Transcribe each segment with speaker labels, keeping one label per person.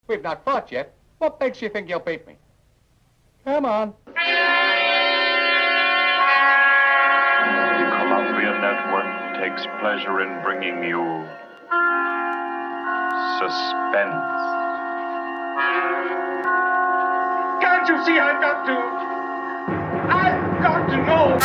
Speaker 1: We've not fought yet. What makes you think you'll beat me? Come on.
Speaker 2: The Columbia Network takes pleasure in bringing you suspense.
Speaker 3: Can't you see I've got to know?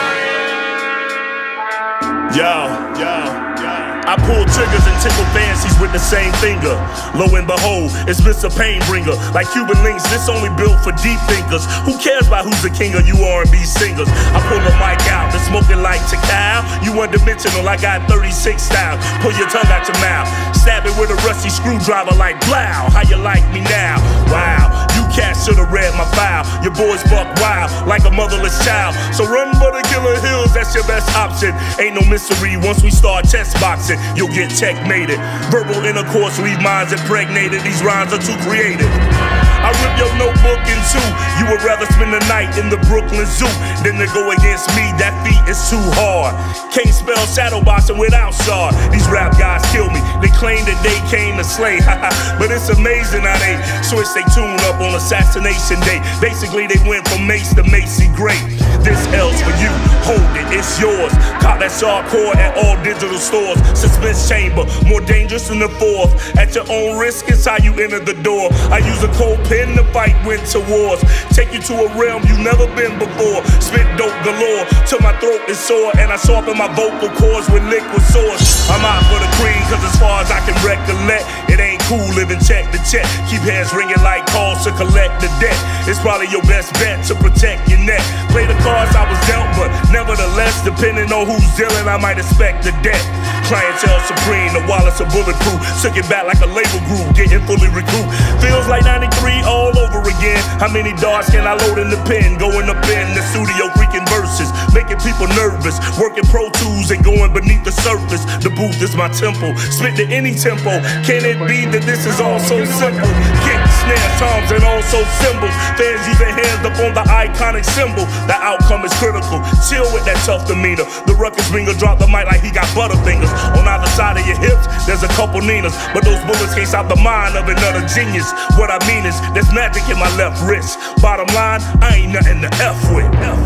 Speaker 4: I pull triggers and tickle fancies with the same finger. Lo and behold, it's Mr. Painbringer. Like Cuban links, this only built for deep thinkers. Who cares about who's the king of you R&B singers? I pull the mic out, the smoking like Takao. You one-dimensional, I got 36 styles. Pull your tongue out your mouth, stab it with a rusty screwdriver like blow. How you like me now? Wow, you cats should've read my file. Your boys buck wild like a motherless child. So run for the Killer Hills, that's your best option. Ain't no mystery, once we start chest boxing, you'll get checkmated. Verbal intercourse leave minds impregnated. These rhymes are too creative. I rip your notebook in two. You would rather spend the night in the Brooklyn Zoo than to go against me. That feat is too hard. Can't spell shadow boxing without Shaw. These rap guys kill me. They claim that they came to slay. But it's amazing how they switch they tune up on Assassination Day. Basically, they went from Mace to Macy Gray. This L's for you. Hold it, it's yours. Cop that sharp core at all digital stores. Suspense chamber, more dangerous than the fourth. At your own risk, it's how you enter the door. I use a cold pen to fight winter wars. Take you to a realm you've never been before. Spit dope galore till my throat is sore, and I sharpen my vocal cords with liquid swords. I'm out for the cream, cause as far as I can recollect, it ain't cool living check to check. Keep hands ringing like calls to collect the debt. It's probably your best bet to protect your neck. Play the cards I was dealt, but nevertheless, depending on who's dealing, I might expect the debt. Clientele supreme, the wallets are bulletproof. Took it back like a label group, getting fully recouped. Feels like 93 all over again. How many darts can I load in the pen? Going up in the studio, freaking verses, making people nervous. Working Pro Tools and going beneath the surface. The booth is my temple, spit to any tempo. Can it be that this is all so simple? Kick, snare, toms, and also cymbals. Fans use their hands up on the iconic symbol. The outcome is critical. Chill with that tough demeanor. The ruckus ringer drop the mic like he got butterfingers. On either side of your hips, there's a couple Ninas, but those bullets can't stop the mind of another genius. What I mean is, there's magic in my left wrist. Bottom line, I ain't nothing to F with.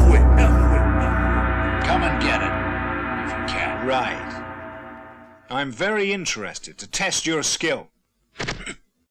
Speaker 5: Come and get it, if you can. Right. I'm very interested to test your skill.